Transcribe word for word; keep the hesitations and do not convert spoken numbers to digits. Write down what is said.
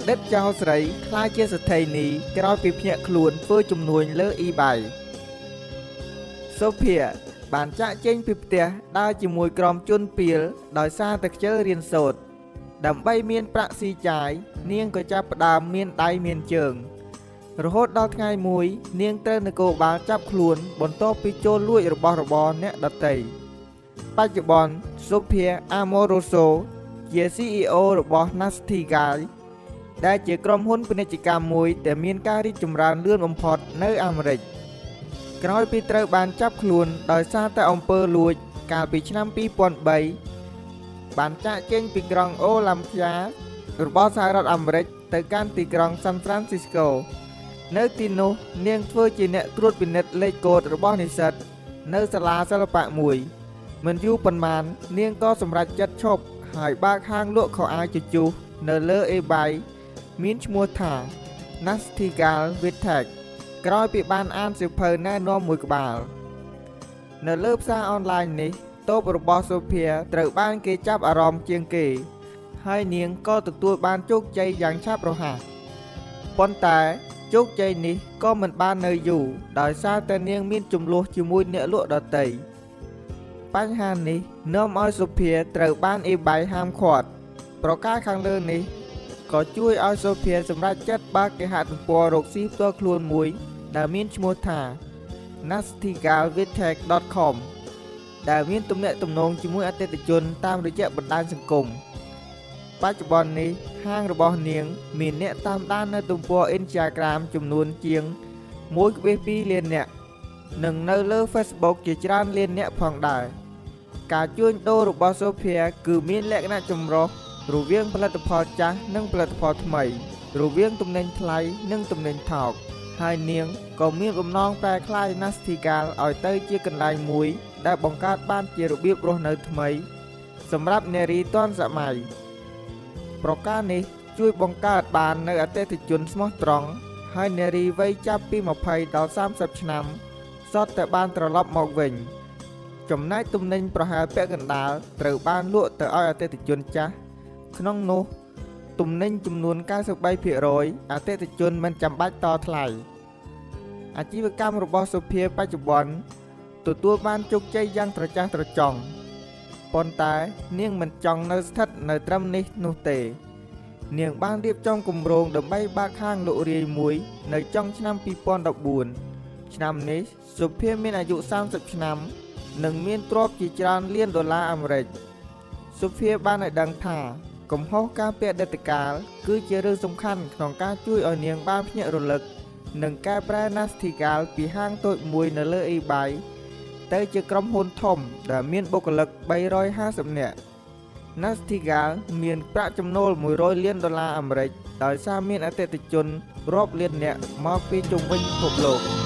ឌិតចៅស្រីខ្លាចជាស្ថិនីក្រោយពីភ្ញាក់ខ្លួនធ្វើជំនួញលើ eBay Sophia បានចាក់ចេញពីផ្ទះដើរជាមួយក្រុមជនពាលដោយសារតែខ្ជិលរៀនសូត្រដើម្បីមានប្រាក់ស៊ីចាយនាងក៏ចាប់ផ្ដើមមានដៃមានជើងរហូតដល់ថ្ងៃមួយនាងត្រូវនគរបាលចាប់ខ្លួនបន្ទាប់ពីចូលលួចរបស់របរអ្នកដទៃបច្ចុប្បន្ន Sophia Amoruso ជា ซี อี โอ របស់ Nastigal ដែលជាក្រុមហ៊ុនពាណិជ្ជកម្មមួយដែលមានការរីកចម្រើនលឿនបំផុតនៅអាមេរិកក្រោយពីត្រូវបានចាប់ខ្លួនដោយសារតែអំពើលួចកាលពីឆ្នាំពីរពាន់បីបានចាក់ចេញពីក្រុងអូឡាំព្យារបស់សហរដ្ឋអាមេរិកទៅកាន់ទីក្រុង San Francisco នៅទីនោះនាងធ្វើជាអ្នកត្រួតពិនិត្យលេខកូដរបស់និស្សិតនៅសាលាសិល្បៈមួយមិនយូរប៉ុន្មាននាងក៏សម្រេចចិត្តឈប់ហើយបើកហាងលក់ខោអាវជជុះនៅលើ eBay មានឈ្មោះថា Nastigal Vitek ក្រោយពីបានអានសៀវភៅណែនាំមួយក្បាលនៅលើផ្សារអនឡាញនេះតូបរបស់ Sophia ត្រូវបានគេចាប់អារម្មណ៍ជាងគេហើយនាងក៏ទទួលបានជោគជ័យយ៉ាងឆាប់រហ័សប៉ុន្តែជោគជ័យនេះក៏មិនបាននៅយូរដោយសារតែនាងមានជម្លោះជាមួយអ្នកលក់ដទៃបញ្ហានេះនាំឲ្យ Sophia ត្រូវបាន eBay ហាមឃាត់ប្រការខាងលើនេះក៏ជួយឲ្យ Sophia សម្រេចចិត្តបើកគេហទំព័ររកស៊ីផ្ទាល់ខ្លួនមួយដែលមានឈ្មោះថា nastigal vitek ដត com ដែលមានទំនាក់ទំនងជាមួយអតិថិជនតាមរយៈបណ្ដាញសង្គមបច្ចុប្បន្ននេះហាងរបស់នាងមានអ្នកតាមដាននៅទំព័រ Instagram ចំនួនជាង មួយភាគពីរ លាននាក់និងនៅលើ Facebook ជាច្រើនលាននាក់ផងដែរការជួញដូររបស់ Sophia គឺមានលក្ខណៈចម្រុះរវាងផលិតផលចាស់និងផលិតផលថ្មីរវាងទំនិញថ្លៃនិងទំនិញថោកហើយនាងក៏មានបំណងប្រែក្លាយ Nastigal ឲ្យទៅជាកន្លែងមួយដែលបង្កើតបានជារបៀបរស់នៅថ្មីសម្រាប់នារីទាន់សម័យប្រការនេះជួយបង្កើតបាននៅអតិថិជនស្មោះត្រង់ហើយនារីវ័យចាប់ពីម្ភៃដល់សាមសិបឆ្នាំសុទ្ធតែបានត្រឡប់មកវិញចំណែកទំនិញប្រហែលពាក់កណ្ដាលត្រូវបានលក់ទៅឲ្យអតិថិជនចាស់ក្នុងនោះទំនិញចំនួន 九十三ភាគរយ អតិថិជនមិនចាំបាច់តថ្លៃអាជីវកម្មរបស់ Sophia បច្ចុប្បន្នទទួលបានជោគជ័យយ៉ាងត្រចះត្រចង់ប៉ុន្តែនាងមិនចង់នៅស្ថិតនៅត្រឹមនេះនោះទេនាងបានរៀបចំគម្រោងដើម្បីបើកហាងលក់រាយមួយនៅចុងឆ្នាំពីរពាន់ដប់បួនឆ្នាំនេះ Sophia មានអាយុសាមសិបឆ្នាំនិងមានទ្រព្យជាច្រើនលានដុល្លារអាមេរិក Sophia បានឲ្យដឹងថាកំហុសការពាក់អតីតកាលគឺជារឿងសំខាន់ក្នុងការជួយឲ្យនាងបានភ្ញាក់រលឹកនិងកែប្រែ Nastigal ពីហាងតូចមួយនៅលើ eBay ទៅជាក្រុមហ៊ុនធំដែលមានបុគ្គលិកបីរយហាសិបនាក់ Nastigal មានប្រាក់ចំណូលមួយរយលានដុល្លារអាមេរិកដោយសារមានអតិថិជនរាប់លាននាក់មកពីជុំវិញពិភពលោក